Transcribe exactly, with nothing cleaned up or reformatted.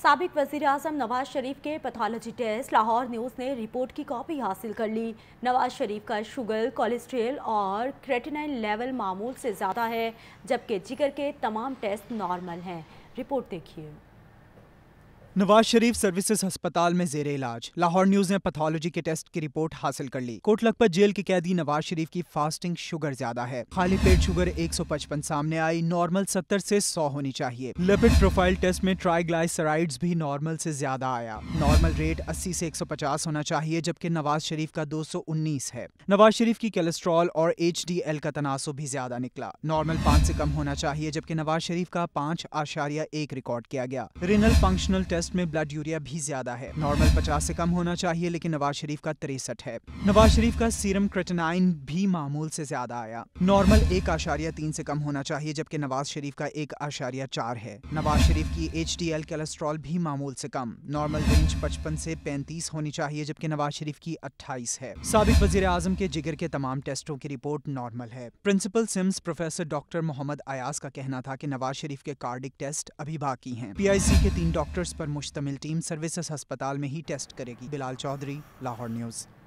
سابق وزیر اعظم نواز شریف کے پیتھولوجی ٹیسٹ لاہور نیوز نے رپورٹ کی کاپی حاصل کر لی۔ نواز شریف کا شوگر، کولیسٹرول اور کریٹینائن لیول معمول سے زیادہ ہے، جبکہ جگر کے تمام ٹیسٹ نارمل ہیں۔ رپورٹ دیکھیے۔ نواز شریف سروسز ہسپتال میں زیر علاج۔ لاہور نیوز نے پیتھولوجی کے ٹیسٹ کی رپورٹ حاصل کر لی۔ کوٹ لکھپت جیل کے قیدی نواز شریف کی فاسٹنگ شوگر زیادہ ہے۔ خالی پیٹ شوگر ایک سو پچپن سامنے آئی، نارمل ستر سے سو ہونی چاہیے۔ لپڈ پروفائل ٹیسٹ میں ٹرائی گلائسرائڈز بھی نارمل سے زیادہ آیا۔ نارمل ریٹ اسی سے ایک سو پچاس ہونا چاہیے، جبکہ نواز شریف کا دو سو انیس ہے۔ نواز شریف کی کولیسٹرول اور ایچ ڈی ایل کا تناسب بھی زیادہ نکلا۔ نارمل پانچ سے کم ہونا چاہیے، جبکہ نواز شریف کا پانچ اشاریہ ایک ریکارڈ کیا گیا۔ رینل فنکشنل ٹیسٹ میں بلڈ یوریا بھی زیادہ ہے۔ نارمل پچاس سے کم ہونا چاہیے، لیکن نواز شریف کا تریسٹھ ہے۔ نواز شریف کا سیرم کریٹینائن بھی معمول سے زیادہ آیا۔ نارمل ایک اشاریہ تین سے کم ہونا چاہیے، جبکہ نواز شریف کا ایک اشاریہ چار ہے۔ نواز شریف کی ایچ ڈی ایل کولیسٹرول بھی معمول سے کم۔ نارمل رینج پچپن سے پینتیس ہونی چاہیے، جبکہ نواز شریف کی اٹھائیس ہے۔ سابق وزیر اعظم کے جگر کے تمام ٹیسٹوں کی رپورٹ نارمل ہے۔ Principal SIMS professor doctor Muhammad Ayaz کا کہنا تھا کہ نواز شریف کے کارڈک ٹیسٹ ابھی باقی ہیں۔ پی آئی سی کے تین ڈاکٹرز پر مشتمل ٹیم سروسز ہسپتال میں ہی ٹیسٹ کرے گی۔ بلال چودھری، لاہور نیوز۔